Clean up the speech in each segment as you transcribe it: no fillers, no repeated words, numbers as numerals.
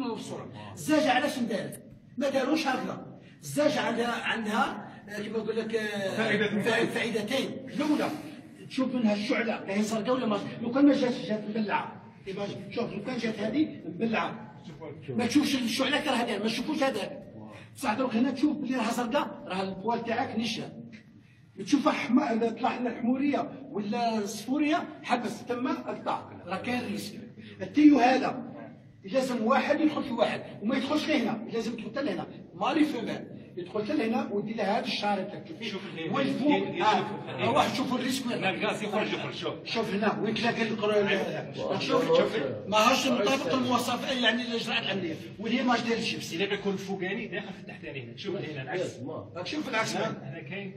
له الصوره. الزاجه علاش ندارت؟ ما داروش هكذا. الزاجه عندها كما نقول لك فائدتين. الاولى تشوف منها الشعله راهي زرقاء ولا ما، لو كان ما جات مبلعه. شوف لو كان جات هذه مبلعه ما تشوفش الشعله راه هذا، ما تشوفوش هذاك. بصح دروك هنا تشوف بلي راها زرقاء، راه البوال تاعك نشا. تشوفها حمراء، اذا طلع لنا الحموريه ولا الصفوريه حبس تما اقطع، راه كاين ريسك. التيو هذا لازم واحد يدخل في واحد وما يدخلش لهنا، لازم تدخل لهنا ماري فيمال، يدخل لهنا ودير لها هذا الشارع تاعك والفوق. واحد شوف الريسك وين الغاز يخرج. شوف هنا وين تلاقي شوف ماهاش مطابق المواصفات يعني الاجراءات الامنيه، واللي ما دارتش بس اذا بيكون الفوقاني داخل في التحتاني هنا. شوف هنا العكس، شوف العكس هنا كاين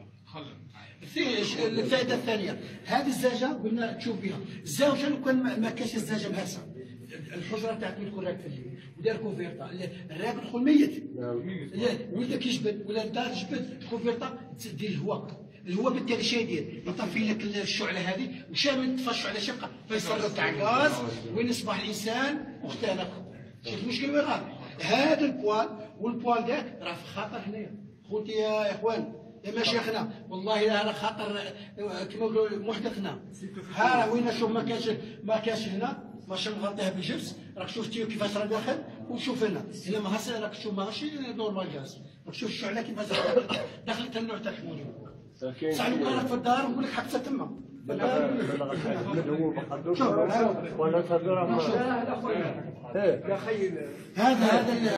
الفائده الثانيه هذه الزاجه قلنا تشوف بها. الزاجه لو كان ما كانش الزاجه مهرسه، الحجره تاعك تكون راك في الليل ودار كوفيرتا، الراك يدخل ميت ولدك يجبد ولا انت تجبد كوفيرتا تدير الهواء بالتالي شنو يدير؟ يطفي لك الشعله هذه، وشامل تطفى الشعله شقه فيصير تاع غاز وين يصبح الانسان مختنق. شوف المشكل وين راه؟ هذا البوال والبوال داك راه في خطر هنايا. خوتي يا اخوان يا مشايخنا والله راه خطر كما نقولوا محدثنا. ها وين شوف ما كانش هنا ماشي مغطيها بالجبس، راك شفتي كيفاش راه داخل، وشوف هنا ما هاش راك تشوف ماشي نورمال غاز، راك تشوف الشعله كيفاش دخلت النوع تاع الحموليه. صح لو كان في الدار نقول لك حبسه تما. ولا صدر هذا